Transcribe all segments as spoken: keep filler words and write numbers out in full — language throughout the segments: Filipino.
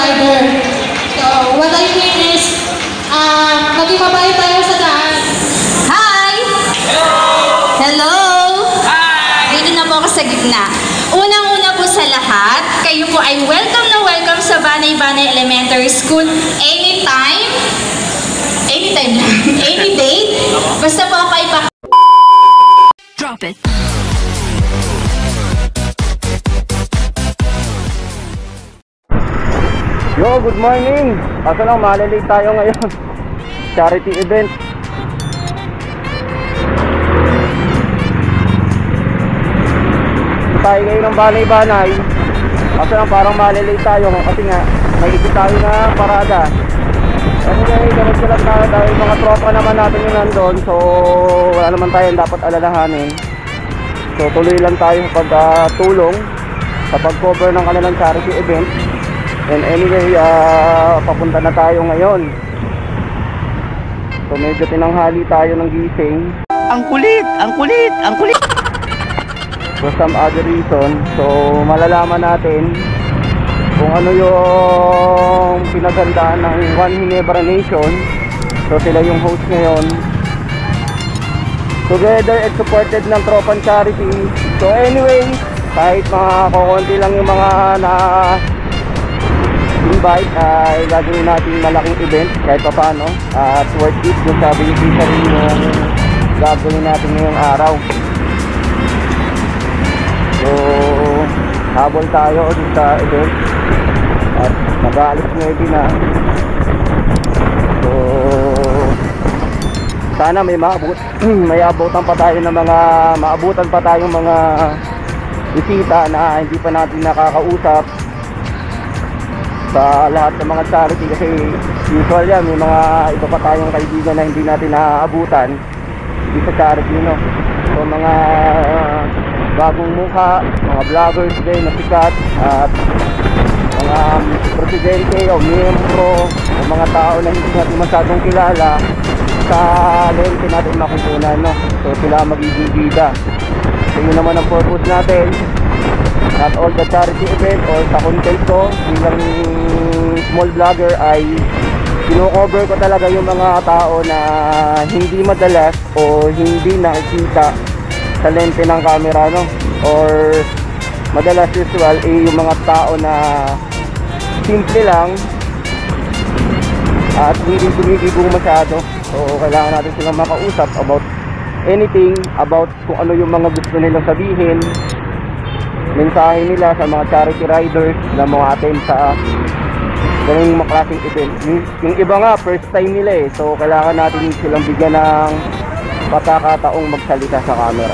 rider. So, what I mean is, uh, maging mabait tayo sa daan. Hi! Hello! Hello! Hi! Dito na po ako sa gitna. Unang-una po sa lahat, kayo po ay welcome na welcome sa Banay-Banay Elementary School anytime, anytime lang, any date. Basta po ako ay pa... Drop it! Yo, good morning! Kaso lang, malilate tayo ngayon. Charity event. Tayo ngayon ng Banay-Banay. Kaso lang, parang malilate tayo kasi nga, may ikot tayo na parada. Kasi ngayon, ganun lang tayo dahil mga tropa naman natin yung nandun. So, wala naman tayong dapat alalahanin. So, tuloy lang tayo sa pagtulong sa pag-cover ng kanilang charity event. And anyway, uh, papunta na tayo ngayon. So medyo tinanghali tayo ng gising. Ang kulit! Ang kulit! Ang kulit! For some other reason. So malalaman natin kung ano yung pinaghandaan ng One Ginebra Nation. So sila yung host ngayon. Together and supported ng Tropan Charity. So anyway, kahit mga kukunti lang yung mga na invite, ay uh, gagawin natin malaking event kahit pa paano, at uh, worth it yung sabi ni Peter yung gagawin natin ngayong araw. So habol tayo sa event at mag-aalis ngayon na. So sana may maabot may abutan pa tayo ng mga maabutan pa tayong mga bisita na hindi pa natin nakakausap sa lahat ng mga charity, kasi usual yan, may mga iba pa tayong kaibigan na hindi natin naaabutan dito sa charity, no? So mga uh, bagong mukha, mga vloggers din na sikat, at mga presidente o miyembro o mga tao na hindi natin masyadong kilala sa lente natin makukunan, no? So sila magiging bida. So yun naman ang purpose natin at all the charity event or sa content ko bilang small vlogger ay kino-cover ko talaga yung mga tao na hindi madalas o hindi nakikita sa lente ng camera, no? Or madalas usual eh yung mga tao na simple lang at hindi gumigibong masyado. So kailangan natin silang makausap about anything, about kung ano yung mga gusto nilang sabihin, mensahe nila sa mga charity riders na mga attend sa ganung mga klaseng event. Yung, yung iba nga first time nila eh, so kailangan natin silang bigyan ng pagkakataong magsalita sa camera.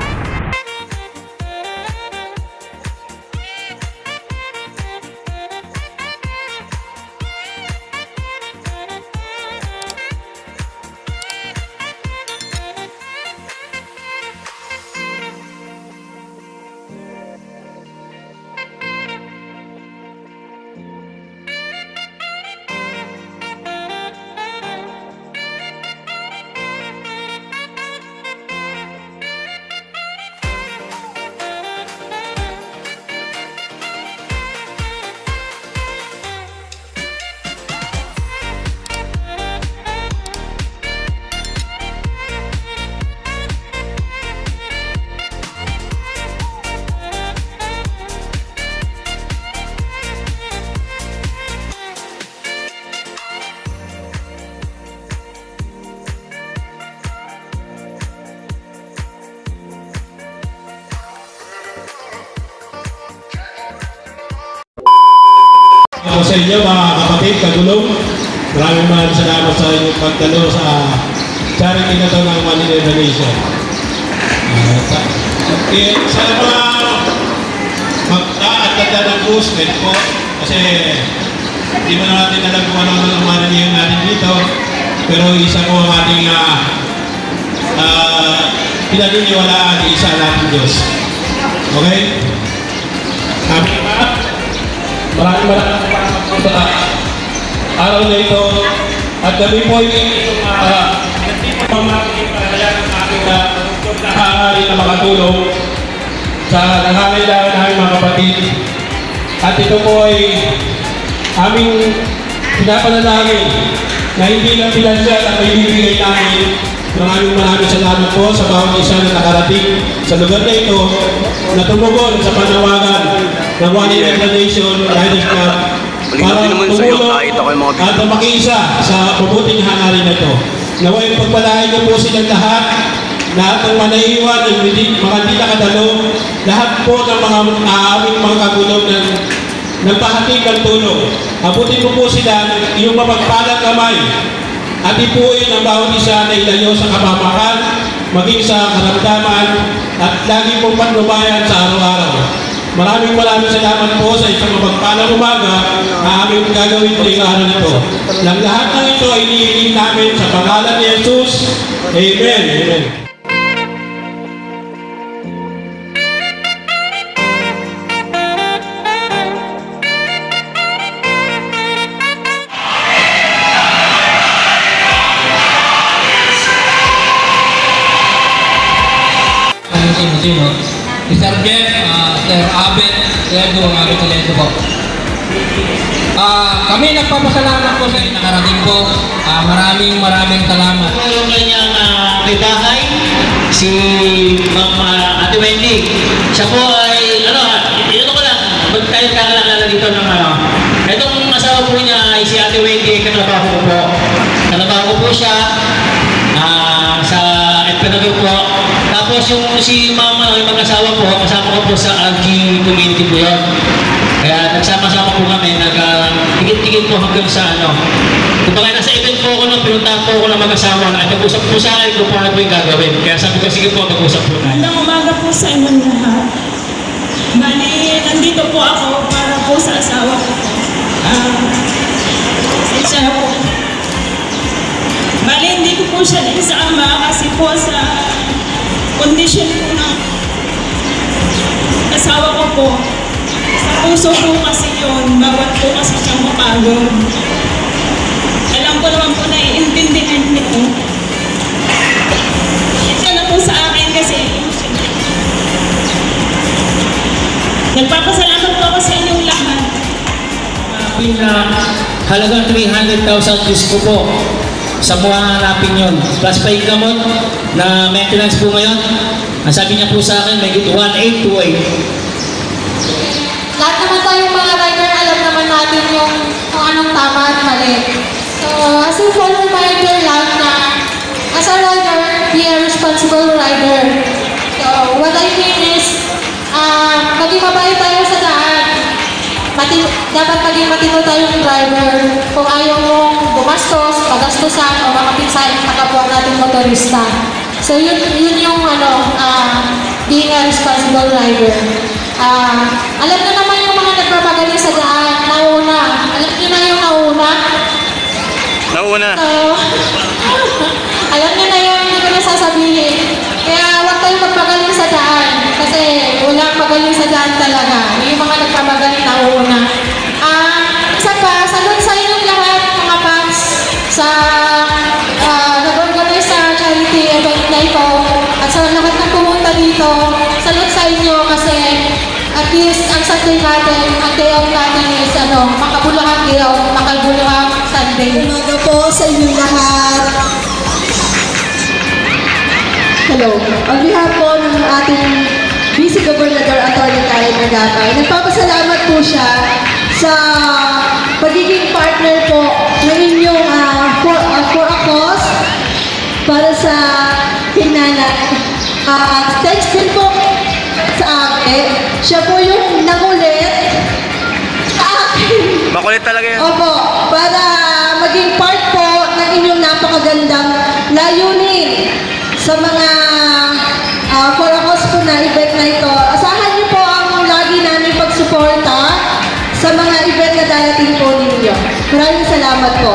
Ako sa inyo mga kapatid, kagulong, maraming maraming salamat sa inyong pagdalo sa charity na ito ng One Ginebra Nation. Uh, sa, eh, sa mga mag-aatanda ng boostment po, kasi hindi mo na natin alam kung ano ang mananiyan natin dito, pero isa po ang ating uh, uh, pinaniniwalaan, isa natin Diyos. Okay? Kami pa, maraming maraming sa araw na ito at kami po ay itong pamamagitan ng ating nakahari na makatulong sa nangangailangan ng aming mga kapatid. At ito po ay aming pinapanalangin na hindi lang pinansyal ang maibibigay namin. Maraming maraming salamat po sa bawat isa na nakarating sa lugar na ito na tumugon sa panawagan ng One Nation Riders Club para tumulong at makiisa sa mabuting hangarin na ito. Naway pagpalain niyo po silang lahat, lahat ng manahiwan, mga hindi nakadalo, lahat po ng mga aming mga kagulong ng nagpahating ng tulong. Abutin mo po sila iyong mapagpalang kamay at ipuin ang bawat isa na ilayo sa kapamakan, maging sa karamdaman at lagi pong patnubayan sa araw-araw. Maraming maraming salamat po sa isang mapagpalang umaga na aming gagawin po yung araw nito. Lang lahat ng ito ay inihiling namin sa pangalan ni Jesus. Amen. Amen. Mister Jeff, uh, Sir Abel, Ledo, ang aming talento po. Uh, kami nagpapasalamat po sa inyo nakarating po. Uh, maraming maraming salamat. Yung kanyang uh, bahay, si Mama Ate Wendy. Siya po ay, ano, ito ko lang, ba't tayo kakalala dito ng ano. Itong asawa po niya ay si Ate Wendy, katrabaho ko po. Katrabaho ko po siya uh, sa Ecuador po. Tapos yung si Mama, yung mag-asawa po, kasama ko po sa R G community po yun. Kaya nagsama-sama po kami, nag-tigit-tigit po hanggang sa ano. Kung baka nasa event po ako nung pinuntahan po ako ng mag-asawa na nag-usap po sa akin kung paano po yung gagawin. Kaya sabi ko, sige po, mag-usap po tayo. Magandang umaga po sa inyong lahat. Bali, nandito po ako para po sa asawa ko. Uh, siya po. Bali, hindi ko po siya naisama kasi po sa kondisyon po ng asawa ko po. Sa puso po kasi yun, bawat po kasi siyang mapagod. Alam ko naman po na iintindihan nito. Ito na po sa akin kasi nagpapasalamat po ako sa inyong lahat. Sabi na halagang three hundred thousand ko po sa mga hanapin yun. Plus pa yung gamot na maintenance po ngayon. Ang sabi niya po sa akin, may one eight two eight. Lahat naman tayong mga rider, alam naman natin yung kung anong tama at mali. So, as a full reminder lang na as a rider, be a responsible rider. So, what I mean is, uh, maging mabait tayo sa daan. Mati dapat maging matino tayong driver kung ayaw mong gumastos, pagastusan, o makapinsan sa kapwa nating motorista. So, yun, yun yung ano, uh, being a responsible rider. Uh, alam nyo naman yung mga nagpapagaling sa daan, nauna. Alam nyo na yung nauna? Nauna. So, alam nyo na yung hindi ko na sasabihin. Kaya huwag kayong magpagaling sa daan. Kasi walang magaling sa daan talaga. Yung mga nagpapagaling nauna. Uh, isa pa, salud sa inyong lahat, mga fans, sa uh, nag-organize sa charity event na ito. At sa lahat ng pumunta dito, salud sa inyo kasi at least ang Sunday natin, ang day off natin is ano, makabuluhang day off, makabuluhang Sunday. Umaga po sa inyong lahat. Hello. On behalf po ng ating Vice Gobernador Atty. Karen Agapay, nagpapasalamat po siya sa pagiging partner po ng inyong uh, for, uh, for a cause para sa hinanay. Uh, thanks din po sa akin. Siya po yung nangulit sa akin. Makulit talaga yan. Opo, para maging part po ng inyong napakagandang layunin sa mga uh, for a cause po na event na ito. Asahan niyo po ang lagi namin pagsuporta sa mga event na darating po ninyo. Maraming salamat po.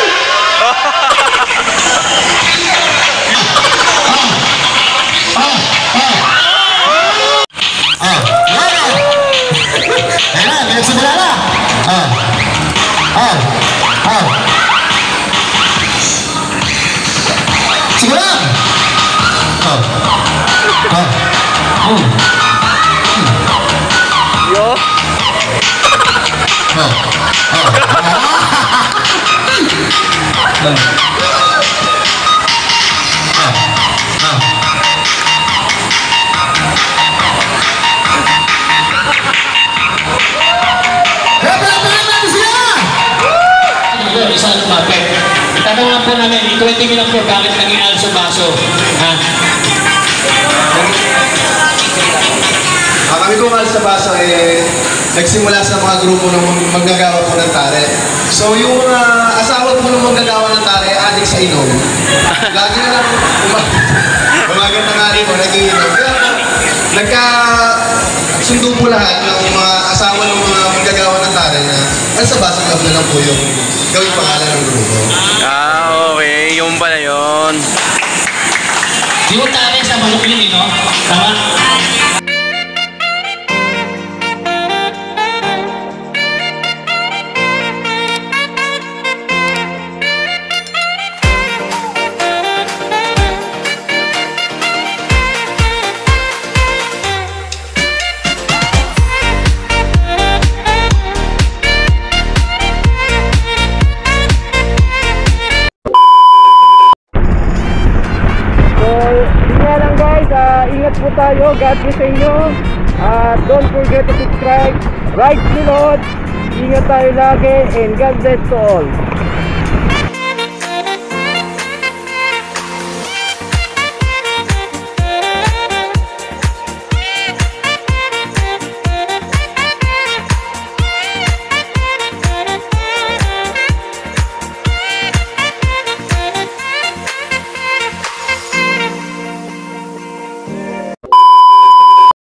Ah! doon. Ah, ah. Yun, isa ang tumapit. Itanungan po namin, twenty minutes po, bakit naging also baso? Ha? Ah, kami po sa Baso eh, nagsimula sa mga grupo ng maggagawa po ng tare. So yung mga uh, asawa po ng maggagawa ng tare, adik sa inom. Lagi na lang umaga na nga rin po, nag-iinom. Kaya nagka sundo po lahat ng mga asawa ng mga maggagawa ng tare na ang sa Baso Club na lang po yung gawing pangalan ng grupo. Ah, okay. Yung pala yun. Di mo tare sa manok yun eh, no? Tama? Ingat po tayo, God bless sa inyo. At uh, don't forget to subscribe, right, sunod. Ingat tayo lagi and God bless to all.